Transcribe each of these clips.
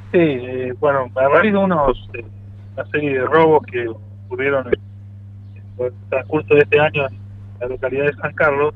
Sí, bueno, a raíz de una serie de robos que ocurrieron en el transcurso de este año en la localidad de San Carlos,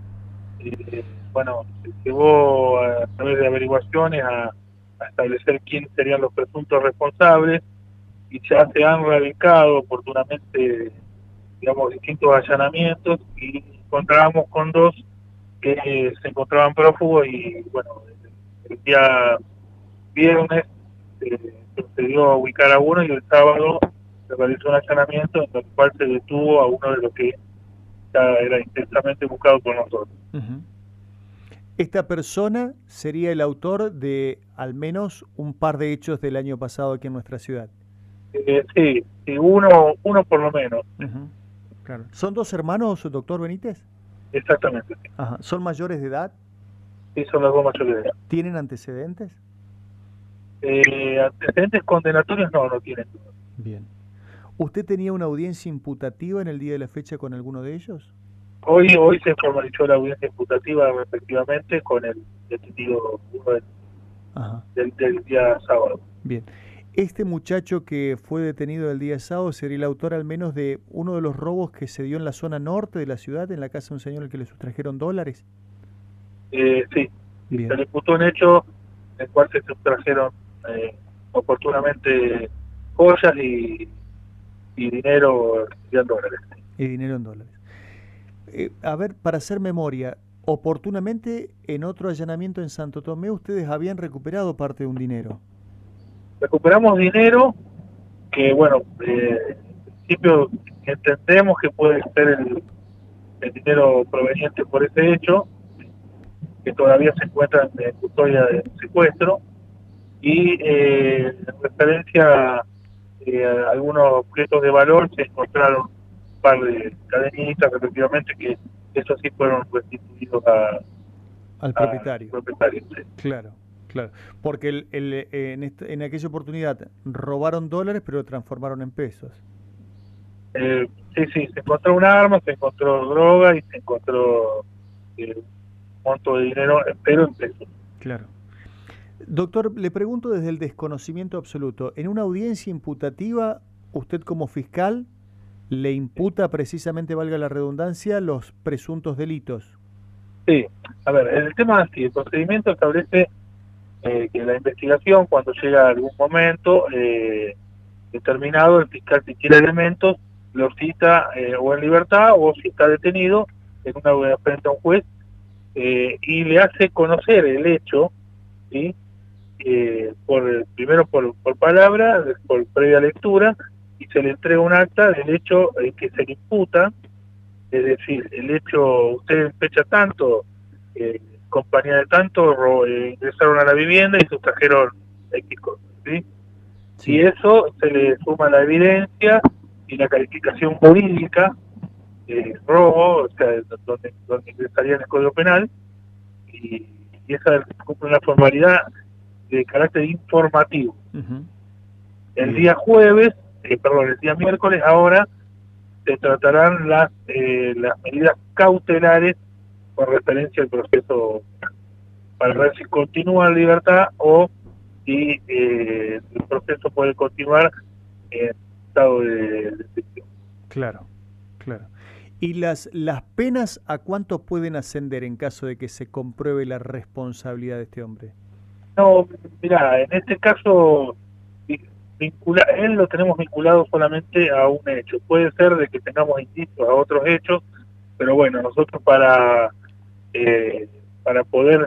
bueno, se llevó a través de averiguaciones a establecer quiénes serían los presuntos responsables y ya se han radicado oportunamente, digamos, distintos allanamientos y encontrábamos con dos que se encontraban prófugos y, bueno, el día viernes procedió a ubicar a uno y el sábado se realizó un allanamiento en el cual se detuvo a uno de los que ya era intensamente buscado por nosotros. Ujú. Esta persona sería el autor de al menos un par de hechos del año pasado aquí en nuestra ciudad. Sí, sí, uno por lo menos, Ujú. Claro. ¿Son dos hermanos, doctor Benítez? exactamente. Sí, Ajá. ¿Son mayores de edad? sí, son las dos mayores de edad. ¿Tienen antecedentes? Antecedentes condenatorios no tienen. Bien. ¿Usted tenía una audiencia imputativa en el día de la fecha con alguno de ellos? Hoy se formalizó la audiencia imputativa respectivamente con el detenido uno Ajá. del día sábado. Bien. Este muchacho que fue detenido el día sábado sería el autor al menos de uno de los robos que se dio en la zona norte de la ciudad, en la casa de un señor al que le sustrajeron dólares. Sí, sí, se Bien. le imputó un hecho en el cual se sustrajeron oportunamente joyas y dinero en dólares. Y dinero en dólares. A ver, para hacer memoria, oportunamente en otro allanamiento en Santo Tomé ustedes habían recuperado parte de un dinero. Recuperamos dinero que, bueno, en principio entendemos que puede ser el dinero proveniente por ese hecho, que todavía se encuentra en custodia de secuestro, y en referencia a algunos objetos de valor se encontraron un par de cadenitas, efectivamente, que esos sí fueron restituidos Al al propietario. propietario. Sí. Claro, claro. Porque en aquella oportunidad robaron dólares, pero lo transformaron en pesos. Sí, sí, se encontró un arma, se encontró droga y se encontró un monto de dinero, pero en pesos. Claro. Doctor, le pregunto desde el desconocimiento absoluto. En una audiencia imputativa, usted como fiscal le imputa precisamente, valga la redundancia, los presuntos delitos. Sí, a ver, el tema es así, el procedimiento establece que la investigación, cuando llega a algún momento determinado, el fiscal si quiere elementos, lo cita o en libertad o si está detenido en una frente a un juez y le hace conocer el hecho, ¿sí? Primero por palabra, por previa lectura, y se le entrega un acta del hecho que se le imputa, es decir, el hecho, usted en fecha tanto, compañía de tanto, ingresaron a la vivienda y sustrajeron X cosas, ¿sí? Y Sí, eso se le suma la evidencia y la calificación jurídica, robo, o sea, donde ingresaría en el Código Penal, y, y esa cumple una formalidad de carácter informativo. ujú, El bien, día jueves, perdón, el día miércoles ahora se tratarán las medidas cautelares con referencia al proceso para ver si continúa en libertad o si el proceso puede continuar en estado de detención. claro, claro. ¿Y las penas a cuánto pueden ascender en caso de que se compruebe la responsabilidad de este hombre? No, mira, en este caso él lo tenemos vinculado solamente a un hecho. Puede ser de que tengamos indicios a otros hechos, pero bueno, nosotros eh, para poder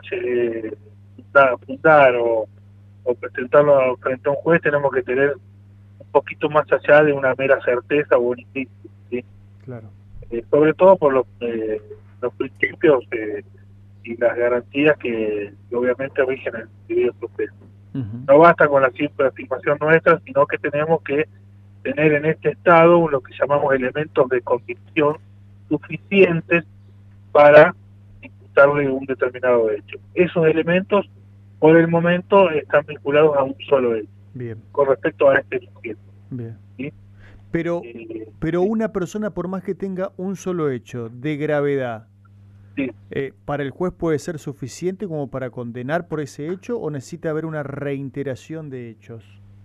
fundar o presentarlo frente a un juez tenemos que tener un poquito más allá de una mera certeza o un indicio, ¿sí? Claro. Sobre todo por los principios y las garantías que obviamente rigen el debido proceso. Ujú. No basta con la simple afirmación nuestra, sino que tenemos que tener en este estado lo que llamamos elementos de convicción suficientes para imputarle un determinado hecho. Esos elementos, por el momento, están vinculados a un solo hecho, Bien, con respecto a este sujeto, bien. ¿sí? Pero, Eh, pero una persona, por más que tenga un solo hecho de gravedad, Sí. ¿Para el juez puede ser suficiente como para condenar por ese hecho o necesita haber una reiteración de hechos?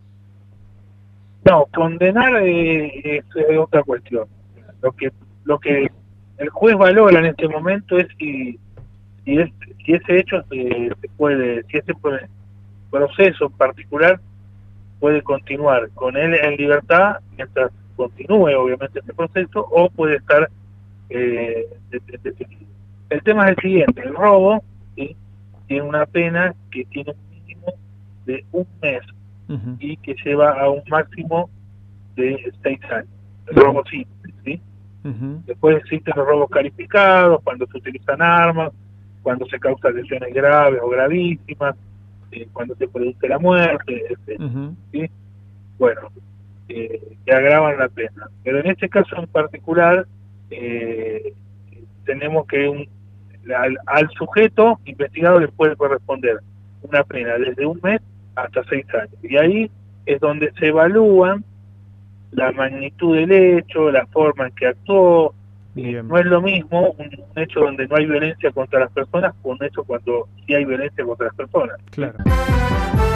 No, condenar es otra cuestión. Lo que el juez valora en este momento es si ese hecho si ese proceso en particular puede continuar con él en libertad mientras continúe obviamente este proceso, o puede estar detenido. El tema es el siguiente: el robo, ¿sí?, tiene una pena que tiene un mínimo de 1 mes y que lleva a un máximo de 6 años. El robo simple, ¿sí? Después existen los robos calificados, cuando se utilizan armas, cuando se causan lesiones graves o gravísimas, cuando se produce la muerte, etc. ¿Sí? Bueno, que agravan la pena. Pero en este caso en particular, tenemos que al sujeto investigado le puede corresponder una pena desde 1 mes hasta 6 años. Y ahí es donde se evalúan la magnitud del hecho, la forma en que actuó. No es lo mismo un hecho donde no hay violencia contra las personas con un hecho cuando sí hay violencia contra las personas. Claro.